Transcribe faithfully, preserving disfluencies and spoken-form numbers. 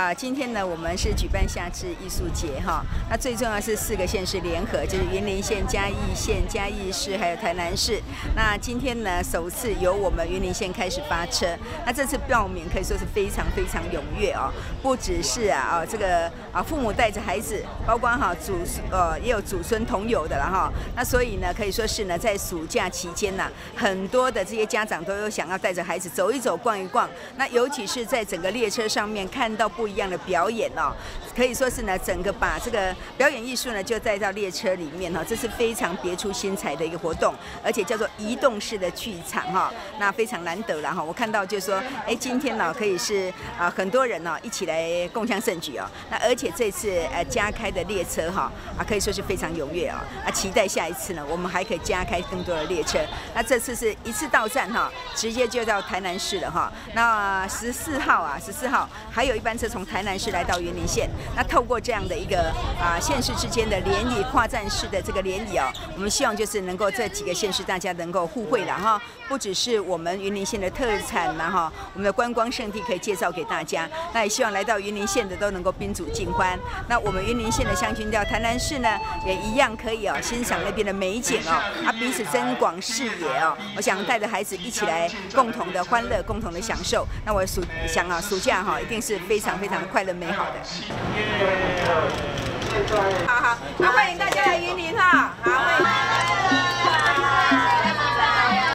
啊，今天呢，我们是举办夏至艺术节哈。那最重要是四个县市联合，就是云林县、嘉义县、嘉义市还有台南市。那今天呢，首次由我们云林县开始发车。那这次报名可以说是非常非常踊跃哦，不只是啊啊这个啊父母带着孩子，包括哈祖呃也有祖孙同游的了哈。那所以呢，可以说是呢，在暑假期间呢，很多的这些家长都有想要带着孩子走一走、逛一逛。那尤其是在整个列车上面看到不一样的表演哦，可以说是呢，整个把这个表演艺术呢就带到列车里面哈，这是非常别出心裁的一个活动，而且叫做移动式的剧场哈，那非常难得了哈。我看到就是说，哎，今天呢可以是啊很多人呢一起来共襄盛举哦，那而且这次呃加开的列车哈啊可以说是非常踊跃哦，啊期待下一次呢我们还可以加开更多的列车。那这次是一次到站哈，直接就到台南市了哈。那十四号啊，十四号还有一班车从台南市来到云林县。那透过这样的一个啊县市之间的联谊、跨站式的这个联谊哦，我们希望就是能够这几个县市大家能够互惠了哈，不只是我们云林县的特产呐哈，我们的观光胜地可以介绍给大家。那也希望来到云林县的都能够宾主尽欢。那我们云林县的乡军调台南市呢，也一样可以哦欣赏那边的美景哦，啊彼此增广视野哦。我想带着孩子一起来共同的欢乐，共同的享受。那我暑想啊，暑假哈一定是非常非常快乐美好的。好好，那欢迎大家来云林哈，好，欢迎。